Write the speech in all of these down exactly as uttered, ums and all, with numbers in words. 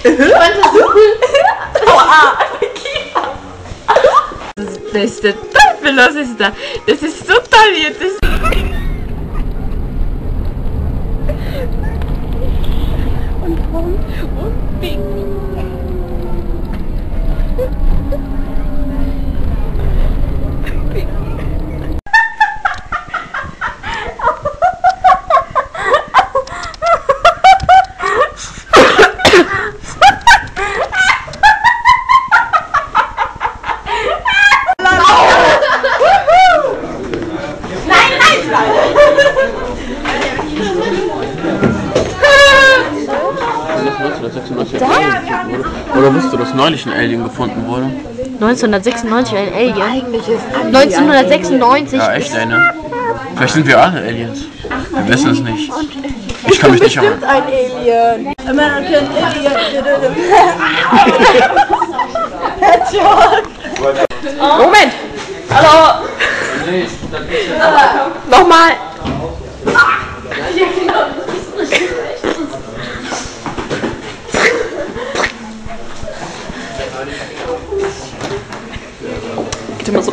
Aua! Das ist der Teufel, was ist da? Das ist so toll jetzt. Und komm und bing. Oder wusstest du, dass neulich ein Alien gefunden wurde? neunzehnhundertsechsundneunzig ein Alien. neunzehnhundertsechsundneunzig. Ja, echt eine. Vielleicht sind wir alle Aliens. Wir wissen es nicht. Ich kann mich nicht erinnern. Ein Alien. American Alien. Hedgehog. Moment! Hallo! Nochmal! Geht immer so.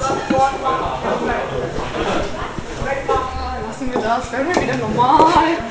Lassen wir das, werden wir wieder normal.